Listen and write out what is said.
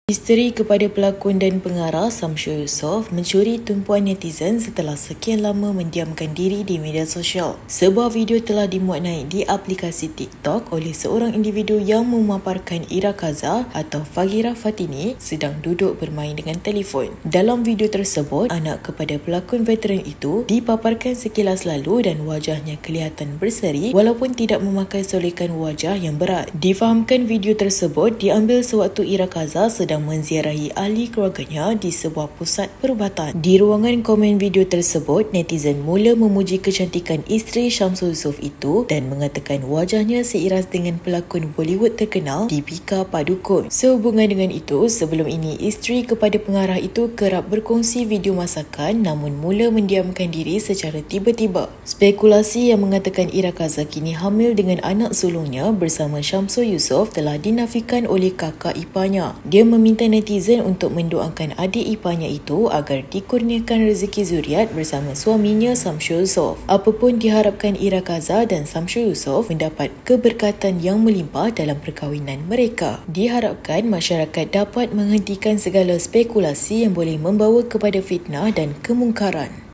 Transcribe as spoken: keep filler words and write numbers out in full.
Isteri kepada pelakon dan pengarah Syamsul Yusof mencuri tumpuan netizen setelah sekian lama mendiamkan diri di media sosial. Sebuah video telah dimuat naik di aplikasi TikTok oleh seorang individu yang memaparkan Ira Kaza atau Faghira Fatini sedang duduk bermain dengan telefon. Dalam video tersebut, anak kepada pelakon veteran itu dipaparkan sekilas lalu dan wajahnya kelihatan berseri walaupun tidak memakai solekan wajah yang berat. Difahamkan video tersebut diambil sewaktu Ira Kaza sedang menziarahi ahli keluarganya di sebuah pusat perubatan. Di ruangan komen video tersebut, netizen mula memuji kecantikan isteri Syamsul Yusof itu dan mengatakan wajahnya seiras dengan pelakon Bollywood terkenal Deepika Padukone. Sehubungan dengan itu, sebelum ini isteri kepada pengarah itu kerap berkongsi video masakan namun mula mendiamkan diri secara tiba-tiba. Spekulasi yang mengatakan Ira Kaza kini hamil dengan anak sulungnya bersama Syamsul Yusof telah dinafikan oleh kakak iparnya. Dia meminta minta netizen untuk mendoakan adik iparnya itu agar dikurniakan rezeki zuriat bersama suaminya Syamsul Yusof. Apapun diharapkan Ira Kaza dan Syamsul Yusof mendapat keberkatan yang melimpah dalam perkahwinan mereka. Diharapkan masyarakat dapat menghentikan segala spekulasi yang boleh membawa kepada fitnah dan kemungkaran.